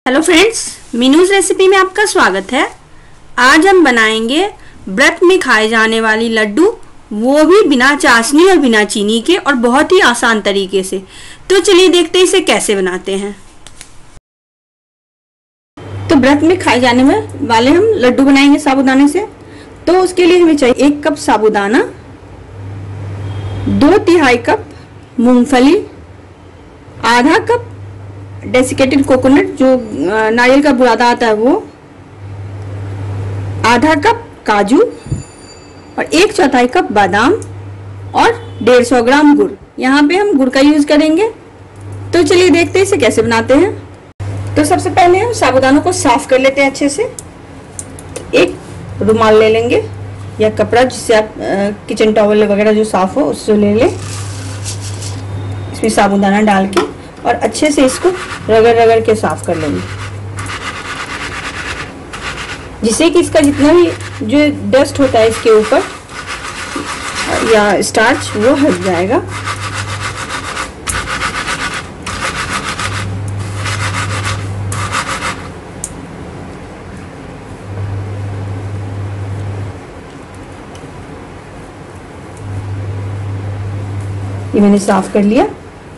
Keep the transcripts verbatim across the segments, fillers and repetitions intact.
Hello friends, मीनूज recipe में आपका स्वागत है। आज हम बनाएंगे व्रत में खाए जाने वाली लड्डू, वो भी बिना चाशनी और बिना चीनी के, और बहुत ही आसान तरीके से। तो चलिए देखते हैं इसे कैसे बनाते हैं। तो व्रत में खाए जाने में वाले हम लड्डू बनाएंगे साबूदाने से। तो उसके लिए हमें चाहिए एक कप साबूदाना, दो तिहाई कप मूंगफली, आधा कप डेसिकेटेड कोकोनट जो नारियल का बुरादा आता है वो, आधा कप काजू और एक चौथाई कप बादाम और डेढ़ सौ ग्राम गुड़। यहाँ पे हम गुड़ का यूज करेंगे। तो चलिए देखते हैं इसे कैसे बनाते हैं। तो सबसे पहले हम साबूदानों को साफ कर लेते हैं अच्छे से। एक रुमाल ले लेंगे या कपड़ा जिससे आप किचन टॉवल वगैरह जो साफ हो उससे ले लें। इसमें साबूदाना डाल के और अच्छे से इसको रगड़ रगड़ के साफ कर लेंगे, जिससे कि इसका जितना भी जो डस्ट होता है इसके ऊपर या स्टार्च वो हट जाएगा। ये मैंने साफ कर लिया।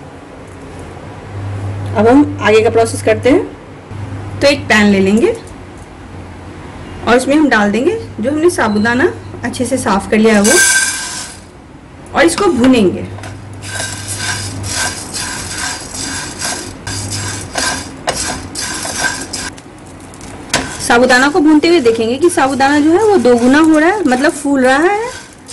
अब हम आगे का प्रोसेस करते हैं। तो एक पैन ले लेंगे और इसमें हम डाल देंगे जो हमने साबूदाना अच्छे से साफ कर लिया है वो, और इसको भूनेंगे। साबूदाना को भूनते हुए देखेंगे कि साबूदाना जो है वो दोगुना हो रहा है, मतलब फूल रहा है।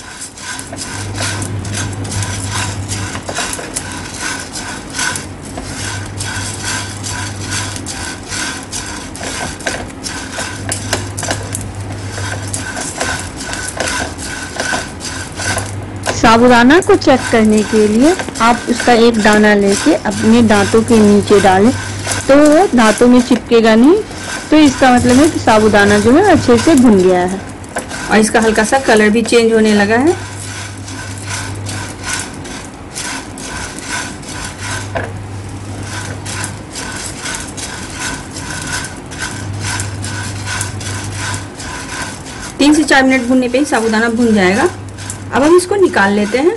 साबूदाना को चेक करने के लिए आप उसका एक दाना लेके अपने दांतों के नीचे डालें, तो वो दांतों में चिपकेगा नहीं। तो इसका मतलब है कि साबूदाना जो है अच्छे से भुन गया है और इसका हल्का सा कलर भी चेंज होने लगा है। तीन से चार मिनट भूनने पे ही साबूदाना भुन जाएगा। अब हम इसको निकाल लेते हैं,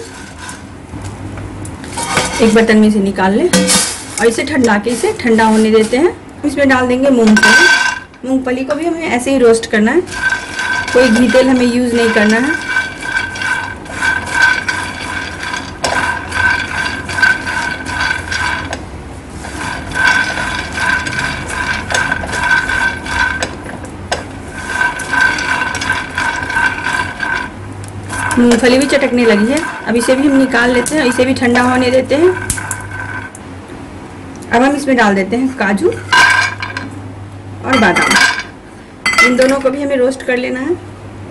एक बर्तन में से निकाल लें और इसे ठंडा के इसे ठंडा होने देते हैं। इसमें डाल देंगे मूंगफली। मूंगफली को भी हमें ऐसे ही रोस्ट करना है, कोई घी तेल हमें यूज नहीं करना है। मूंगफली भी चटकने लगी है। अब इसे भी हम निकाल लेते हैं, इसे भी ठंडा होने देते हैं। अब हम इसमें डाल देते हैं काजू और बादाम। इन दोनों को भी हमें रोस्ट कर लेना है।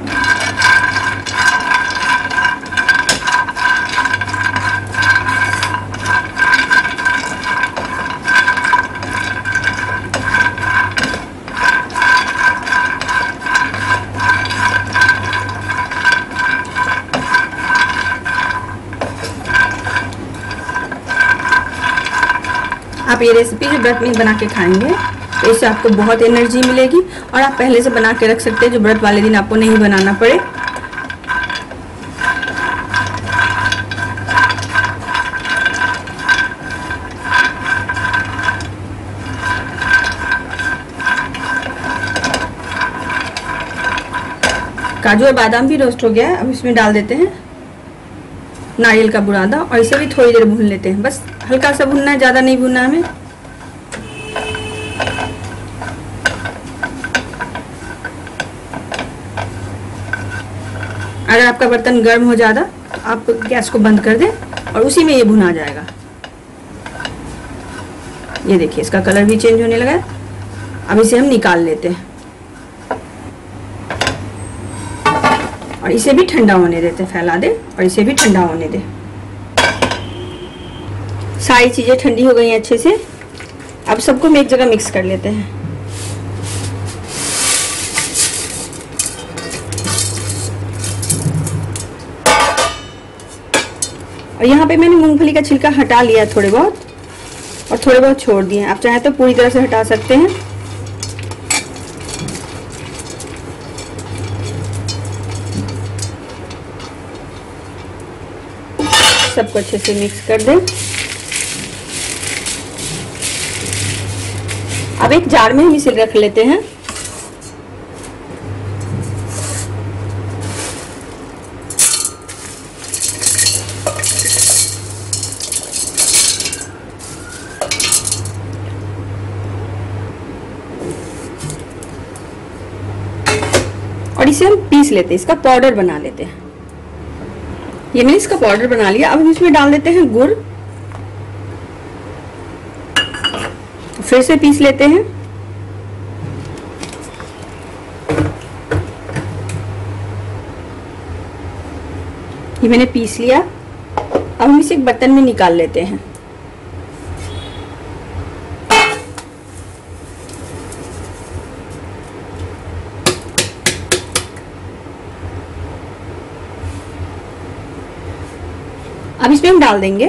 आप ये रेसिपी जो व्रत में बना के खाएंगे तो इससे आपको बहुत एनर्जी मिलेगी, और आप पहले से बना के रख सकते हैं जो व्रत वाले दिन आपको नहीं बनाना पड़े। काजू और बादाम भी रोस्ट हो गया है। अब इसमें डाल देते हैं नारियल का बुरादा और इसे भी थोड़ी देर भून लेते हैं। बस हल्का सा भूनना है, ज़्यादा नहीं भूनना हमें। अगर आपका बर्तन गर्म हो ज़्यादा तो आप गैस को बंद कर दें और उसी में ये भुना जाएगा। ये देखिए इसका कलर भी चेंज होने लगा है। अब इसे हम निकाल लेते हैं और इसे भी ठंडा होने देते हैं। फैला दे और इसे भी ठंडा होने दे। सारी चीज़ें ठंडी हो गई हैं अच्छे से। अब सबको हम एक जगह मिक्स कर लेते हैं। और यहाँ पे मैंने मूंगफली का छिलका हटा लिया थोड़े बहुत, और थोड़े बहुत छोड़ दिए। आप चाहे तो पूरी तरह से हटा सकते हैं। सबको अच्छे से मिक्स कर दें। अब एक जार में हम इसे रख लेते हैं। और इसे हम पीस लेते हैं, इसका पाउडर बना लेते हैं। ये मैंने इसका पाउडर बना लिया। अब हम इसमें डाल देते हैं गुड़, फिर से पीस लेते हैं। ये मैंने पीस लिया। अब हम इसे एक बर्तन में निकाल लेते हैं। अब इसमें हम डाल देंगे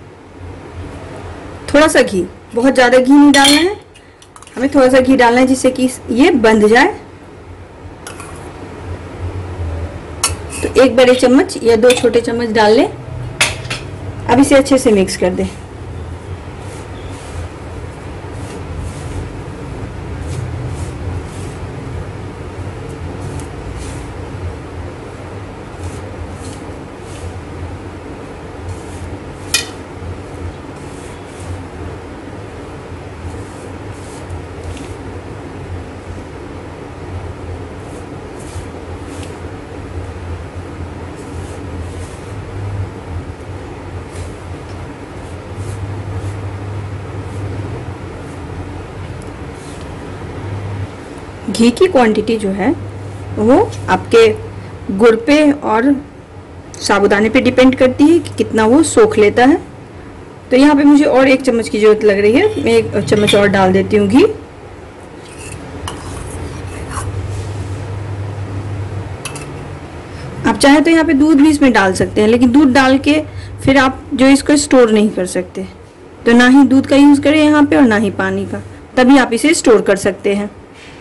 थोड़ा सा घी, बहुत ज़्यादा घी नहीं डालना है, हमें थोड़ा सा घी डालना है जिससे कि ये बंध जाए। तो एक बड़े चम्मच या दो छोटे चम्मच डाल लें। अब इसे अच्छे से मिक्स कर दें। घी की क्वांटिटी जो है वो आपके गुड़ पे और साबूदाने पे डिपेंड करती है कि कितना वो सोख लेता है। तो यहाँ पे मुझे और एक चम्मच की ज़रूरत लग रही है, मैं एक चम्मच और डाल देती हूँ घी। आप चाहे तो यहाँ पे दूध भी इसमें डाल सकते हैं, लेकिन दूध डाल के फिर आप जो इसको स्टोर नहीं कर सकते, तो ना ही दूध का यूज़ करें यहाँ पे और ना ही पानी का, तभी आप इसे स्टोर कर सकते हैं।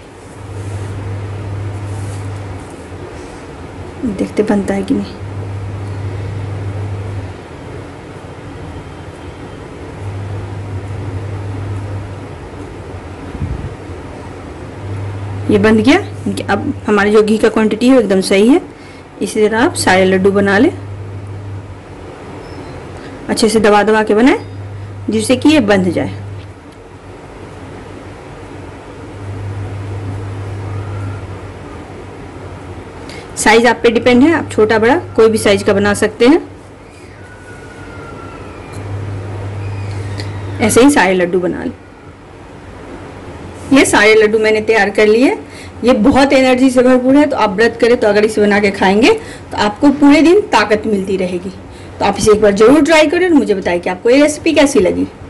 देखते बनता है कि नहीं। ये बन गया। अब हमारी जो घी का क्वांटिटी है वो एकदम सही है। इसी तरह आप सारे लड्डू बना लें, अच्छे से दबा दबा के बनाएं जिससे कि ये बंध जाए। साइज आप पे डिपेंड है, आप छोटा बड़ा कोई भी साइज का बना सकते हैं। ऐसे ही सारे लड्डू बना लें। ये सारे लड्डू मैंने तैयार कर लिए। ये बहुत एनर्जी से भरपूर है, तो आप व्रत करें तो अगर इसे बना के खाएंगे तो आपको पूरे दिन ताकत मिलती रहेगी। तो आप इसे एक बार जरूर ट्राई करें और मुझे बताएं कि आपको ये रेसिपी कैसी लगी।